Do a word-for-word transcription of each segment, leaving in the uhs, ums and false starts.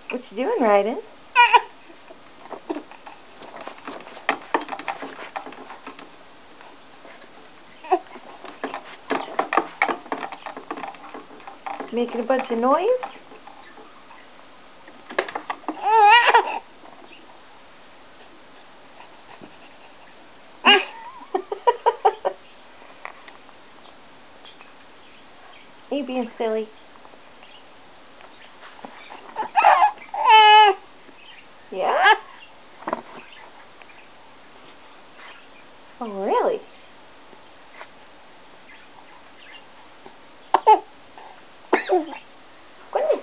What you doing, Ryden? Making a bunch of noise? You being silly. Yeah? Oh, really? Goodness.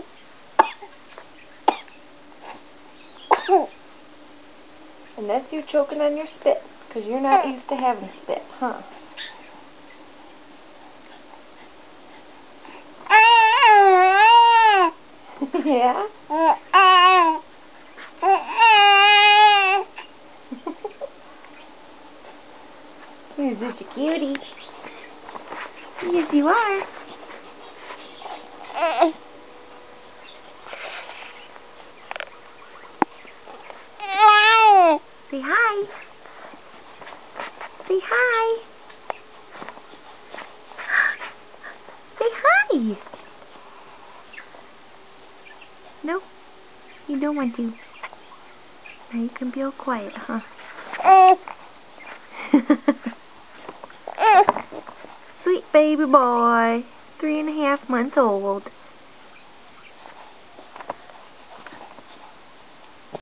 And that's you choking on your spit, because you're not used to having spit, huh? Yeah? You're such a cutie. Yes, you are. Say hi. Say hi. Say hi. No, you don't want to. Now you can be all quiet, huh? Sweet baby boy. Three and a half months old.